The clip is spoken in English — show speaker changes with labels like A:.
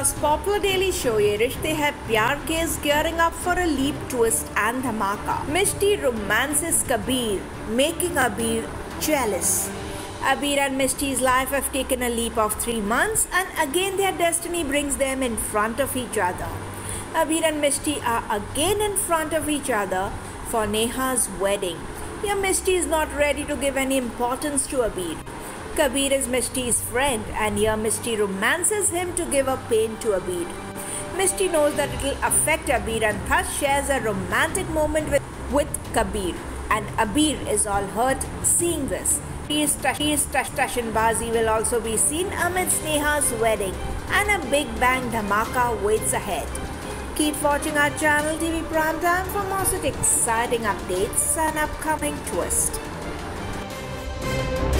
A: India's popular daily show Ye Rishte Hai Pyar Ke is gearing up for a leap, twist and dhamaka. Mishti romances Kabir, making Abir jealous. Abir and Mishti's life have taken a leap of 3 months and again their destiny brings them in front of each other. Abir and Mishti are again in front of each other for Neha's wedding. Here Mishti is not ready to give any importance to Abir. Kabir is Mishti's friend and here Mishti romances him to give a pain to Abir. Mishti knows that it will affect Abir and thus shares a romantic moment with Kabir. And Abir is all hurt seeing this. Tashinbazi will also be seen amidst Neha's wedding and a big bang dhamaka waits ahead. Keep watching our channel TV Primetime for more such exciting updates and upcoming twists.